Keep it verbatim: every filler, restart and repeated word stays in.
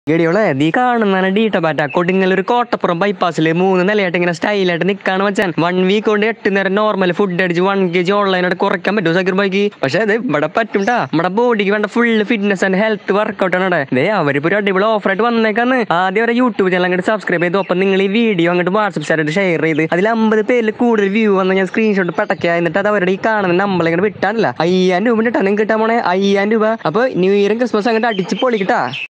ഗഡിയോളെ നീ കാണുന്ന ഡീട്ട പാറ്റ കൊടുങ്ങല്ലൊരു കോട്ടപ്പുറം ബൈപ്പാസില് മൂന്ന് നിലയായിട്ട് ഇങ്ങനെ സ്റ്റൈലായിട്ട് നിൽക്കാണ് വെച്ചാൽ വൺ വീക്ക് കൊണ്ട് എട്ട് നേരം നോർമൽ ഫുഡ് അടിച്ച് വൺ കെ ജി ഓൺലൈനായിട്ട് കുറയ്ക്കാൻ പറ്റും സക്കീർ ബൈക്ക്. പക്ഷെ അത് ഇവിടെ പറ്റുംട്ടാ, നമ്മുടെ ബോഡിക്ക് വേണ്ട full fitness and health workout ആണ് അവിടെ. ദേ അവരിപ്പോ ഒരു അടിപൊളി ഓഫറായിട്ട് വന്നേക്കാന്ന്. ആദ്യം അവരെ യൂട്യൂബ് ചാനൽ അങ്ങോട്ട് സബ്സ്ക്രൈബ് ചെയ്തു. ഒപ്പം നിങ്ങൾ ഈ വീഡിയോ അങ്ങോട്ട് വാട്സ്ആപ്പ് ചാനൽ ഷെയർ ചെയ്ത് അതിൽ അമ്പത് പേരിൽ കൂടുതൽ വ്യൂ വന്ന് ഞാൻ സ്ക്രീൻഷോട്ട് പട്ടയ്ക്കുക. എന്നിട്ട് അത് അവരുടെ ഈ കാണുന്ന നമ്മളെ ഇങ്ങനെ വിട്ടാനില്ല. അയ്യായിരം രൂപ കിട്ടാൻ നിങ്ങൾക്ക് കിട്ടാൻ പോണേ അയ്യായിരം രൂപ. അപ്പൊ ന്യൂ ഇയറും ക്രിസ്മസ് അങ്ങോട്ട് അടിച്ച് പൊളിക്കട്ടാ.